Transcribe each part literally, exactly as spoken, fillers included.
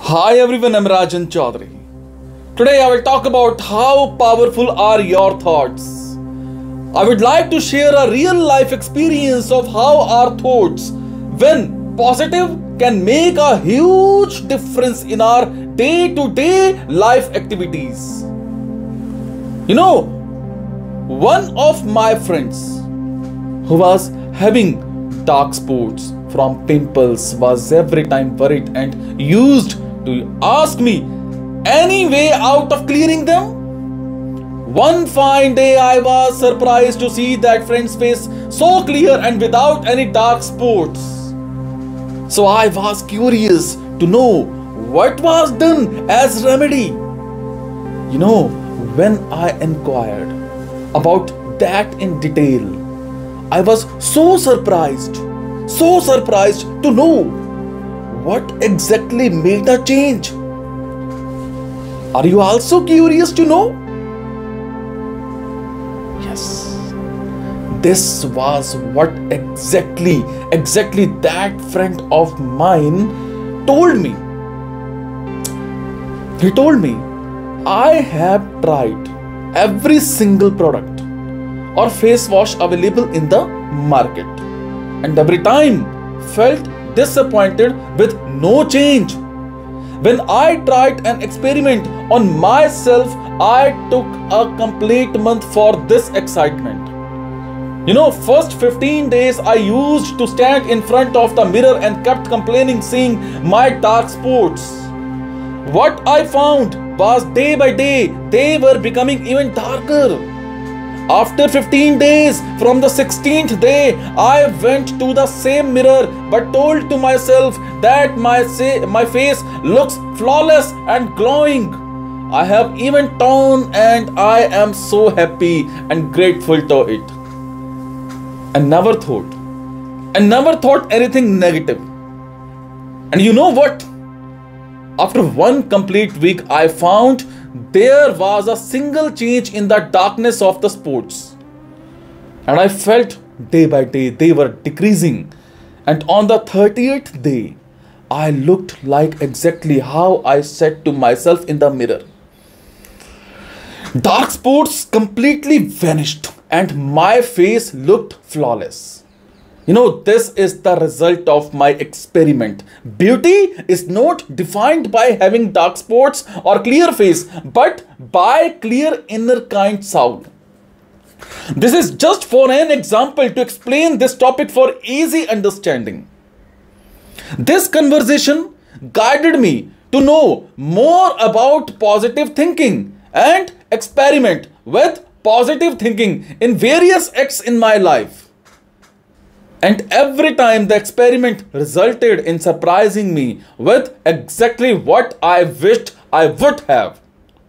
Hi everyone, I'm Rajan Chaudhary. Today I will talk about how powerful are your thoughts. I would like to share a real life experience of how our thoughts, when positive, can make a huge difference in our day-to-day life activities. You know, one of my friends who was having dark spots from pimples was every time worried and used to ask me any way out of clearing them. One fine day I was surprised to see that friend's face so clear and without any dark spots. So I was curious to know what was done as remedy. You know, when I inquired about that in detail, I was so surprised, so surprised to know what exactly made a change. Are you also curious to know? Yes, this was what exactly, exactly that friend of mine told me. He told me, I have tried every single product or face wash available in the market and every time felt disappointed with no change. When I tried an experiment on myself, I took a complete month for this excitement. You know, first fifteen days I used to stand in front of the mirror and kept complaining seeing my dark spots. What I found was day by day, they were becoming even darker. After fifteen days, from the sixteenth day, I went to the same mirror but told to myself that my, say, my face looks flawless and glowing. I have even tone and I am so happy and grateful to it. I never thought, I never thought anything negative. And you know what? After one complete week, I found there was a single change in the darkness of the spots. And I felt day by day they were decreasing. And on the thirtieth day, I looked like exactly how I said to myself in the mirror. Dark spots completely vanished and my face looked flawless. You know, this is the result of my experiment. Beauty is not defined by having dark spots or clear face, but by clear inner kind soul. This is just for an example to explain this topic for easy understanding. This conversation guided me to know more about positive thinking and experiment with positive thinking in various acts in my life. And every time the experiment resulted in surprising me with exactly what I wished I would have.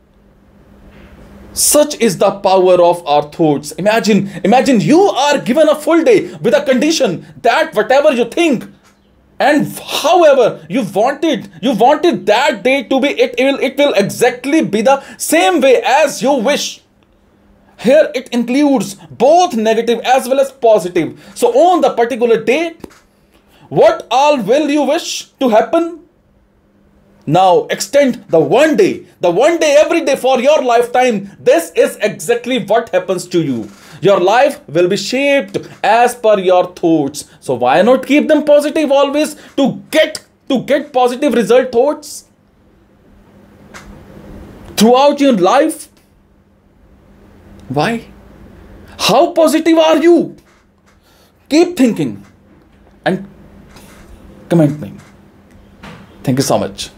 Such is the power of our thoughts. Imagine, imagine you are given a full day with a condition that whatever you think and however you wanted, you wanted that day to be, it will, it will exactly be the same way as you wish. Here it includes both negative as well as positive. So on the particular day, what all will you wish to happen? Now extend the one day, the one day every day for your lifetime. This is exactly what happens to you. Your life will be shaped as per your thoughts. So why not keep them positive always to get, to get positive result thoughts throughout your life? Why? How positive are you? Keep thinking and comment me. Thank you so much.